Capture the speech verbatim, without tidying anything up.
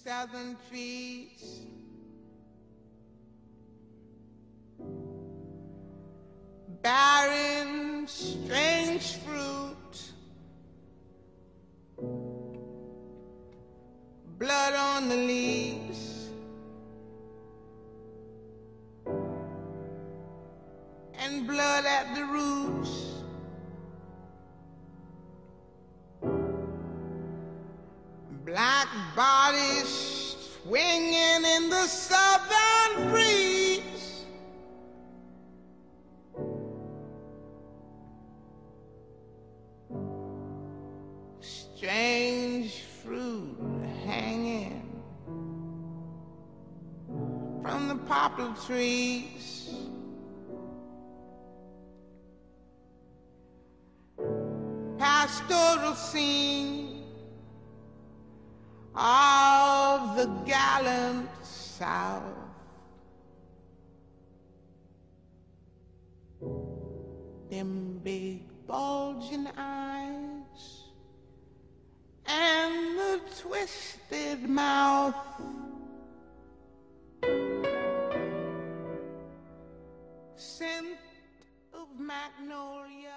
southern trees, barren, strange fruit, blood on the leaves, and blood at the roots. Black bodies swinging in the southern breeze, strange fruit hanging from the poplar trees. Pastoral scene of the gallant South. Them big bulging eyes and the twisted mouth. Scent of magnolia